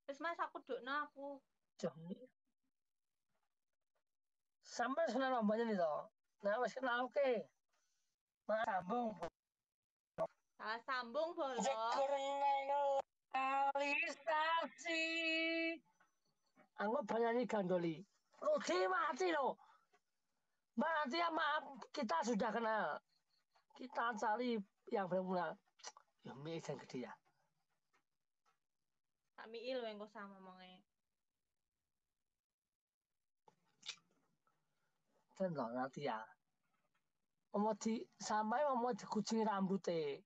Wis Mas aku dukno aku. Sampai senang lombanya nih toh. Nah, wis kenal oke. Mas sambung. Salah sambung bolong. Jekur alisasi. Aku penyanyi gandoli. Rudi mati loh. Mbak ya maaf, kita sudah kenal. Kita cari yang benar-benar. Ya, mie yang gede ya. Tak miil yang kok sama ngomongnya. Dan loh nanti ya. Mau di sampai mau dikucing rambutnya.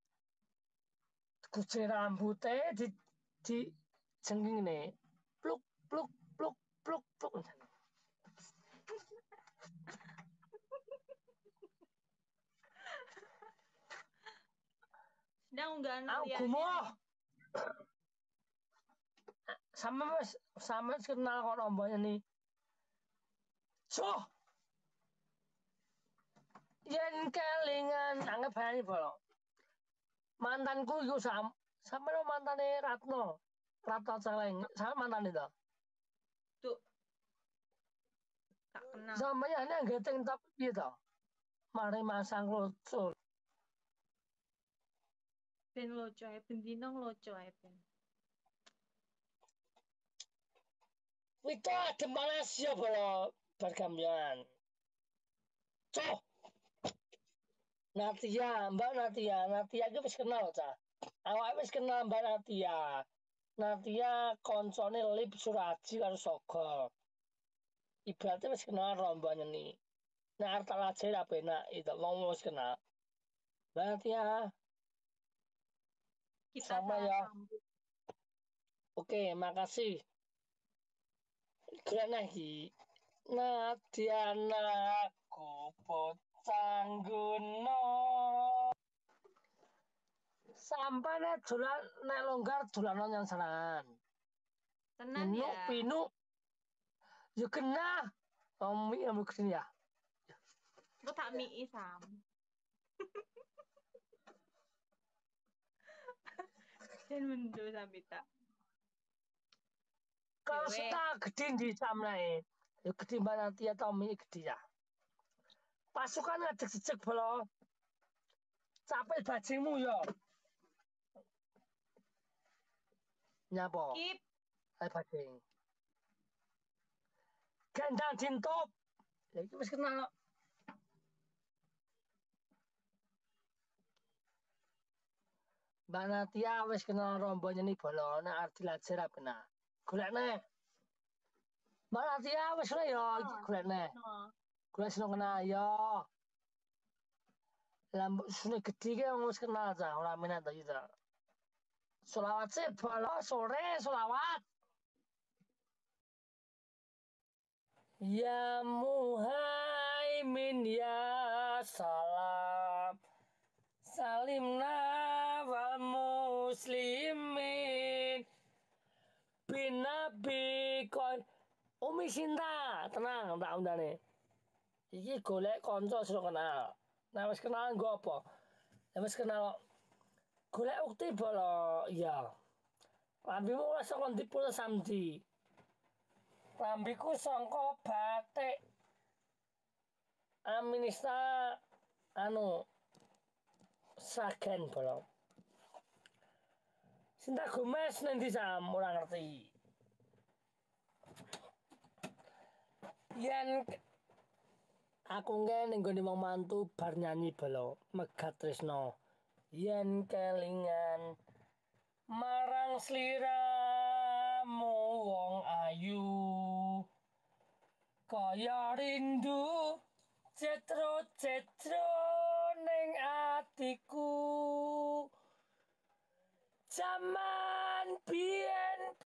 Kucing rambutnya di jengking nih. Pluk pluk pluk pluk pluk. Sedang unggahan Aku liane gumoh. nih. Sama kenal kok lombanya nih. So, yen kelingan anggap bayani bolong. Mantanku itu sama lo mantannya Ratno. Ratno Celeng, sama mantan itu. Tuh, gak kenal. Sama ya ini geteng tapi gitu. Mari masang lucu. Ben loco ya, ben dino loco ya ben. Itu ada Malaysia bolong bergambian. So, Natia, Mbak Natia, Natia itu wis kenal cah. Awak wis kenal Mbak Natia. Natia koncone Lip Suraji karo Sogol. Ibaratnya wis kenal rombongan nih. Nah, arta aja lah penak itu wong wis kenal. Mbak Natia, Kita sama salah ya. sambung. Oke, makasih. Keren lagi. Nadia naku potangguno. Sampai nek dolan nek longgar dolan yang serangan. Tenan Pinu ya. pinu yo kena. Omi yang kesini ya. Kok tak mii sam. Dan mendo sampai tak. Ya Kalau weh. kita gede di samnai. Yo gede mbak nanti atau mi gede ya. Pasukan ngajak sejak belum. Capek bajingmu yo. Nyapa? Skip. Hai bajing. Gendang jintop. Ya itu masih kenal. Mbak Natia wis kenal rombonnya nih bolo. Nah arti lajar apa nah. Golek nih. Mbak Natia wis lah yo. No, Golek nih. no. Golek seneng kenal yo. Lampu sune gede ki wis kenal aja. Orang minat aja gitu. Solawat sih bolo sore solawat. Ya Muhaimin ya salam. Salimna wal muslimin binabi kon Umi Sinta tenang tak undane iki golek kanca sing kenal nah wis kenalan nggo apa ya wis kenal golek ukti bolo iya lambimu wis saka ndi pula samdi lambiku saka batik Aminista anu Sagen bolo Sinta Gomez nanti sam ora ngerti yen aku ngen ning gone wong mantu bar nyanyi belo megat tresno yen kelingan marang sliramu wong ayu kaya rindu cetro-cetro ning atiku zaman biyen